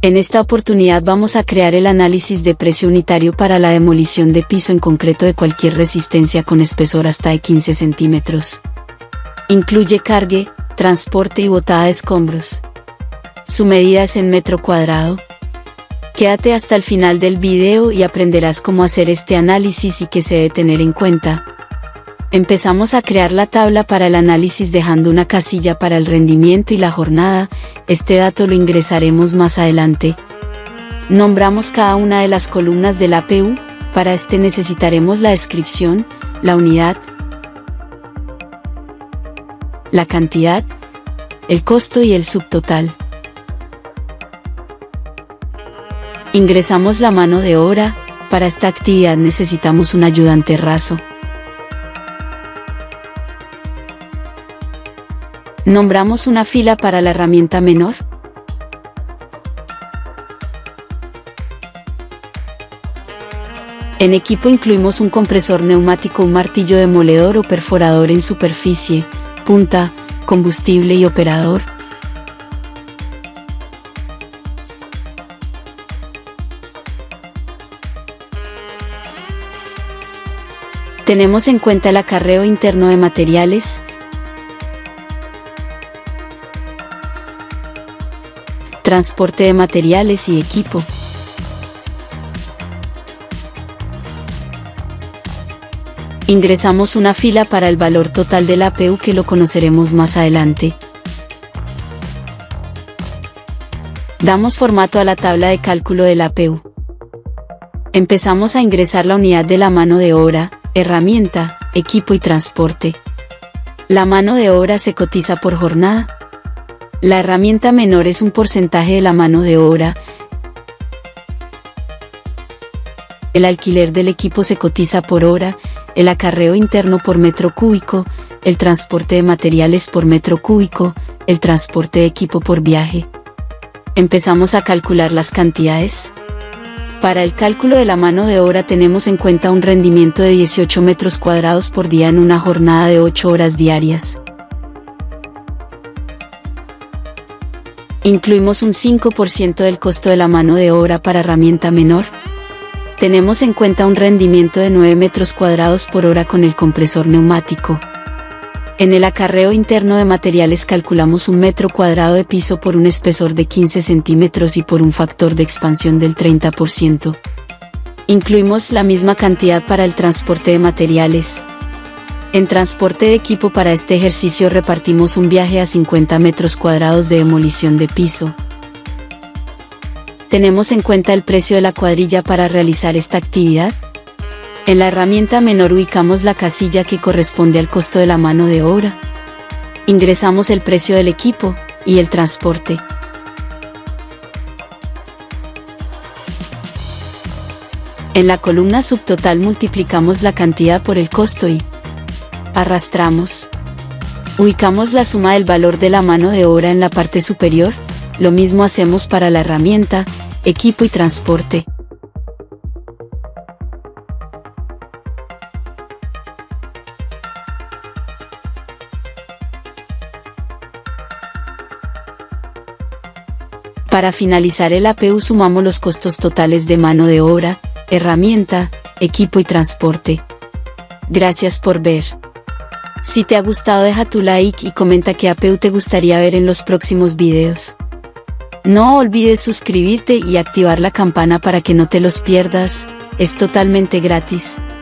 En esta oportunidad vamos a crear el análisis de precio unitario para la demolición de piso en concreto de cualquier resistencia con espesor hasta de 15 centímetros. Incluye cargue, transporte y botada de escombros. Su medida es en metro cuadrado. Quédate hasta el final del video y aprenderás cómo hacer este análisis y qué se debe tener en cuenta. Empezamos a crear la tabla para el análisis dejando una casilla para el rendimiento y la jornada. Este dato lo ingresaremos más adelante. Nombramos cada una de las columnas del APU. Para este necesitaremos la descripción, la unidad, la cantidad, el costo y el subtotal. Ingresamos la mano de obra. Para esta actividad necesitamos un ayudante raso. Nombramos una fila para la herramienta menor. En equipo incluimos un compresor neumático, un martillo demoledor o perforador en superficie, punta, combustible y operador. Tenemos en cuenta el acarreo interno de materiales, transporte de materiales y equipo. Ingresamos una fila para el valor total del APU que lo conoceremos más adelante. Damos formato a la tabla de cálculo del APU. Empezamos a ingresar la unidad de la mano de obra, herramienta, equipo y transporte. La mano de obra se cotiza por jornada. La herramienta menor es un porcentaje de la mano de obra. El alquiler del equipo se cotiza por hora, el acarreo interno por metro cúbico, el transporte de materiales por metro cúbico, el transporte de equipo por viaje. Empezamos a calcular las cantidades. Para el cálculo de la mano de obra tenemos en cuenta un rendimiento de 18 metros cuadrados por día en una jornada de 8 horas diarias. Incluimos un 5% del costo de la mano de obra para herramienta menor. Tenemos en cuenta un rendimiento de 9 metros cuadrados por hora con el compresor neumático. En el acarreo interno de materiales calculamos un metro cuadrado de piso por un espesor de 15 centímetros y por un factor de expansión del 30%. Incluimos la misma cantidad para el transporte de materiales. En transporte de equipo para este ejercicio repartimos un viaje a 50 metros cuadrados de demolición de piso. Tenemos en cuenta el precio de la cuadrilla para realizar esta actividad. En la herramienta menor ubicamos la casilla que corresponde al costo de la mano de obra. Ingresamos el precio del equipo y el transporte. En la columna subtotal multiplicamos la cantidad por el costo y arrastramos. Ubicamos la suma del valor de la mano de obra en la parte superior. Lo mismo hacemos para la herramienta, equipo y transporte. Para finalizar el APU sumamos los costos totales de mano de obra, herramienta, equipo y transporte. Gracias por ver. Si te ha gustado deja tu like y comenta qué APU te gustaría ver en los próximos videos. No olvides suscribirte y activar la campana para que no te los pierdas, es totalmente gratis.